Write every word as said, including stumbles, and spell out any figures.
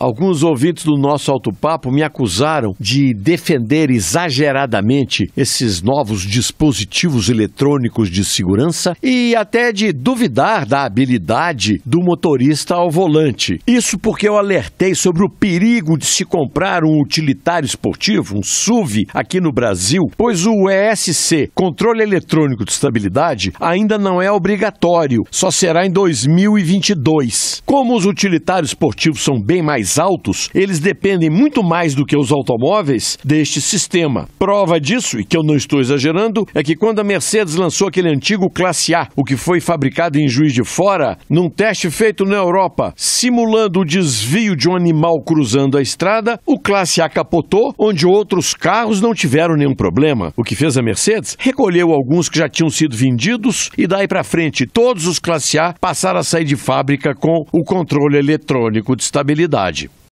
Alguns ouvintes do nosso Autopapo me acusaram de defender exageradamente esses novos dispositivos eletrônicos de segurança e até de duvidar da habilidade do motorista ao volante. Isso porque eu alertei sobre o perigo de se comprar um utilitário esportivo, um S U V, aqui no Brasil, pois o E S C, Controle Eletrônico de Estabilidade, ainda não é obrigatório, só será em dois mil e vinte e dois. Como os utilitários esportivos são bem mais altos, eles dependem muito mais do que os automóveis deste sistema. Prova disso, e que eu não estou exagerando, é que quando a Mercedes lançou aquele antigo Classe A, o que foi fabricado em Juiz de Fora, num teste feito na Europa, simulando o desvio de um animal cruzando a estrada, o Classe A capotou, onde outros carros não tiveram nenhum problema. O que fez a Mercedes? Recolheu alguns que já tinham sido vendidos e daí para frente todos os Classe A passaram a sair de fábrica com o controle eletrônico de estabilidade.